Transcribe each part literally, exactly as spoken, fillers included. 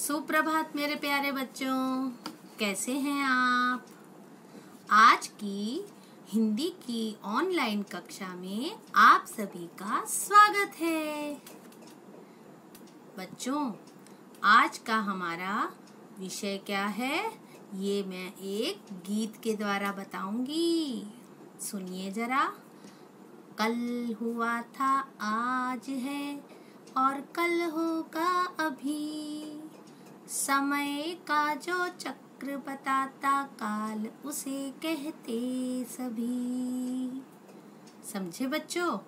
सुप्रभात मेरे प्यारे बच्चों, कैसे हैं आप। आज की हिंदी की ऑनलाइन कक्षा में आप सभी का स्वागत है। बच्चों, आज का हमारा विषय क्या है, ये मैं एक गीत के द्वारा बताऊंगी। सुनिए जरा। कल हुआ था आज है और कल होगा अभी, समय का जो चक्र बताता काल उसे कहते सभी। समझे बच्चों?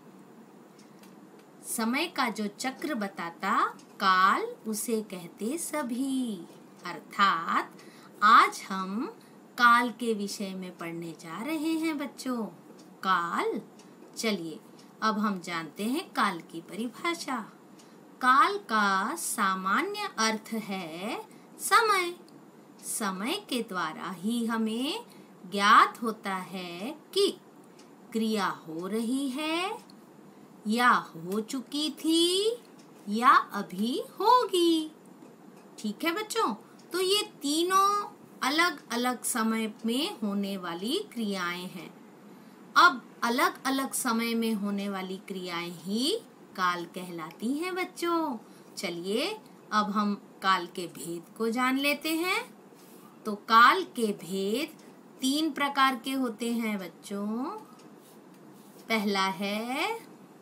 समय का जो चक्र बताता काल उसे कहते सभी। अर्थात आज हम काल के विषय में पढ़ने जा रहे हैं बच्चों। काल। चलिए अब हम जानते हैं काल की परिभाषा। काल का सामान्य अर्थ है समय। समय के द्वारा ही हमें ज्ञात होता है कि क्रिया हो रही है या हो चुकी थी या अभी होगी। ठीक है बच्चों, तो ये तीनों अलग अलग समय में होने वाली क्रियाएं हैं। अब अलग अलग समय में होने वाली क्रियाएं ही काल कहलाती हैं बच्चों। चलिए अब हम काल के भेद को जान लेते हैं। तो काल के भेद तीन प्रकार के होते हैं बच्चों। पहला है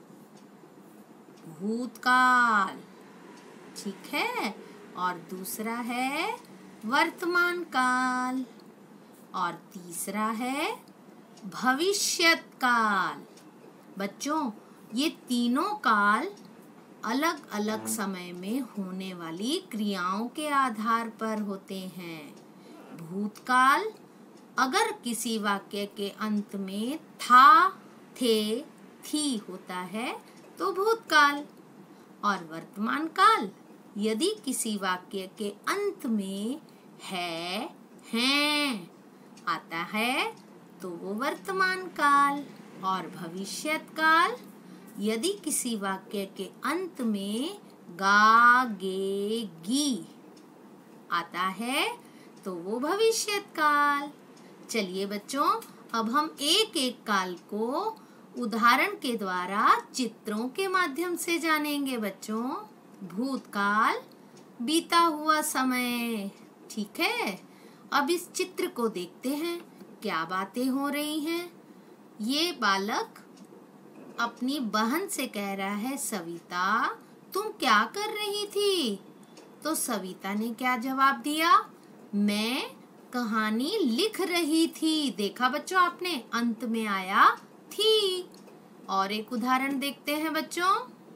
भूतकाल, ठीक है, और दूसरा है वर्तमान काल और तीसरा है भविष्यत काल। बच्चों, ये तीनों काल अलग अलग समय में होने वाली क्रियाओं के आधार पर होते हैं। भूतकाल अगर किसी वाक्य के अंत में था, थे, थी होता है तो भूतकाल। और वर्तमान काल यदि किसी वाक्य के अंत में है, हैं आता है तो वो वर्तमान काल। और भविष्यत काल यदि किसी वाक्य के अंत में गा, गे, गी आता है तो वो भविष्यत काल। चलिए बच्चों, अब हम एक एक काल को उदाहरण के द्वारा चित्रों के माध्यम से जानेंगे बच्चों। भूतकाल, बीता हुआ समय, ठीक है। अब इस चित्र को देखते हैं, क्या बातें हो रही हैं। ये बालक अपनी बहन से कह रहा है, सविता तुम क्या कर रही थी? तो सविता ने क्या जवाब दिया? मैं कहानी लिख रही थी। देखा बच्चों आपने, अंत में आया थी। और एक उदाहरण देखते हैं बच्चों।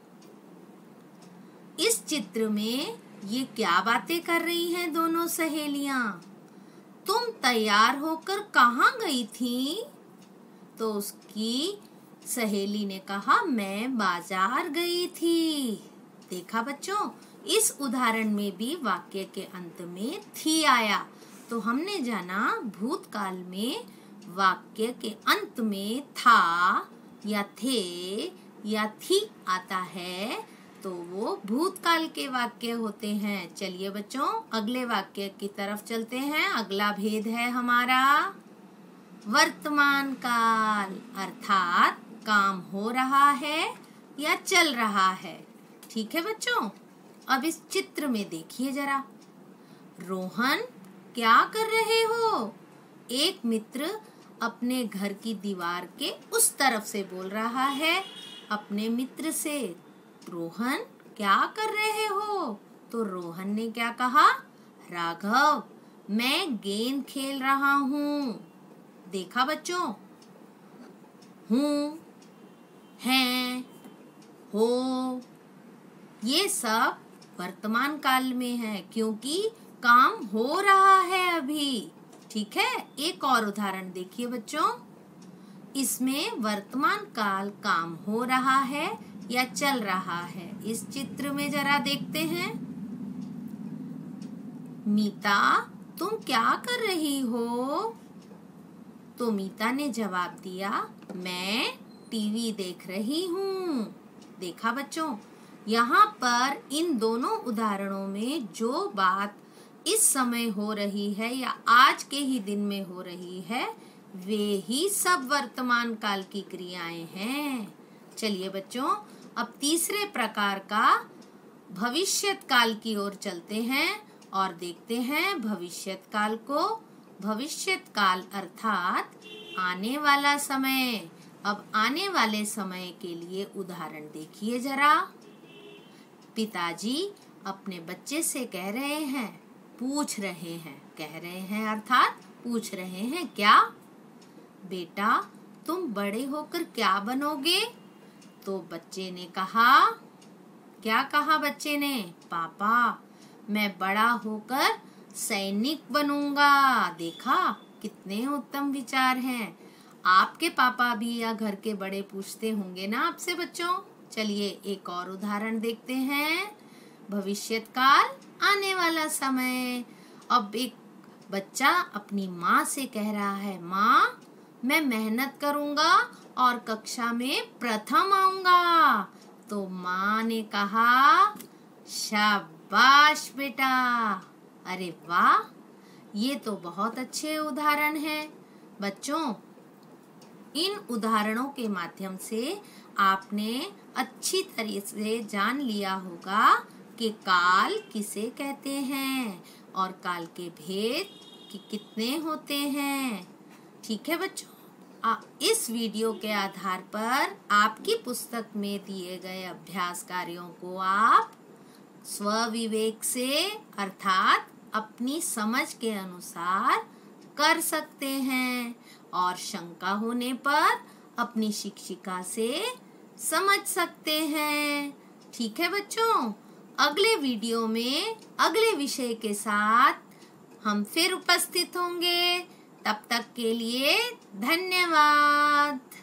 इस चित्र में ये क्या बातें कर रही हैं दोनों सहेलियां? तुम तैयार होकर कहाँ गई थी? तो उसकी सहेली ने कहा, मैं बाजार गई थी। देखा बच्चों, इस उदाहरण में भी वाक्य के अंत में थी आया। तो हमने जाना भूतकाल में वाक्य के अंत में था या थे या थी आता है तो वो भूतकाल के वाक्य होते हैं। चलिए बच्चों, अगले वाक्य की तरफ चलते हैं। अगला भेद है हमारा वर्तमान काल, अर्थात काम हो रहा है या चल रहा है। ठीक है बच्चों, अब इस चित्र में देखिए जरा। रोहन, क्या कर रहे हो? एक मित्र अपने घर की दीवार के उस तरफ से बोल रहा है अपने मित्र से, रोहन क्या कर रहे हो? तो रोहन ने क्या कहा? राघव, मैं गेंद खेल रहा हूँ। देखा बच्चों, हूँ, हैं, हो, ये सब वर्तमान काल में है क्योंकि काम हो रहा है अभी। ठीक है, एक और उदाहरण देखिए बच्चों। इसमें वर्तमान काल काम हो रहा है या चल रहा है। इस चित्र में जरा देखते हैं। मीता, तुम क्या कर रही हो? तो मीता ने जवाब दिया, मैं टीवी देख रही हूँ। देखा बच्चों, यहाँ पर इन दोनों उदाहरणों में जो बात इस समय हो रही है या आज के ही दिन में हो रही है, वे ही सब वर्तमान काल की क्रियाएं हैं। चलिए बच्चों, अब तीसरे प्रकार का भविष्यत काल की ओर चलते हैं और देखते हैं भविष्यत काल को। भविष्यत काल अर्थात आने वाला समय। अब आने वाले समय के लिए उदाहरण देखिए जरा। पिताजी अपने बच्चे से कह रहे हैं, पूछ रहे हैं, कह रहे हैं अर्थात पूछ रहे हैं, क्या बेटा तुम बड़े होकर क्या बनोगे? तो बच्चे ने कहा, क्या कहा बच्चे ने? पापा मैं बड़ा होकर सैनिक बनूंगा। देखा कितने उत्तम विचार हैं। आपके पापा भी या घर के बड़े पूछते होंगे ना आपसे बच्चों। चलिए एक और उदाहरण देखते हैं। भविष्यत काल, आने वाला समय। अब एक बच्चा अपनी माँ से कह रहा है, माँ मैं मेहनत करूंगा और कक्षा में प्रथम आऊंगा। तो माँ ने कहा, शाबाश बेटा। अरे वाह, ये तो बहुत अच्छे उदाहरण हैं। बच्चों, इन उदाहरणों के माध्यम से आपने अच्छी तरह से जान लिया होगा कि काल किसे कहते हैं और काल के भेद कि कितने होते हैं। ठीक है बच्चों, आ, इस वीडियो के आधार पर आपकी पुस्तक में दिए गए अभ्यास कार्यों को आप स्वविवेक से अर्थात अपनी समझ के अनुसार कर सकते हैं और शंका होने पर अपनी शिक्षिका से समझ सकते हैं। ठीक है बच्चों, अगले वीडियो में अगले विषय के साथ हम फिर उपस्थित होंगे। तब तक के लिए धन्यवाद।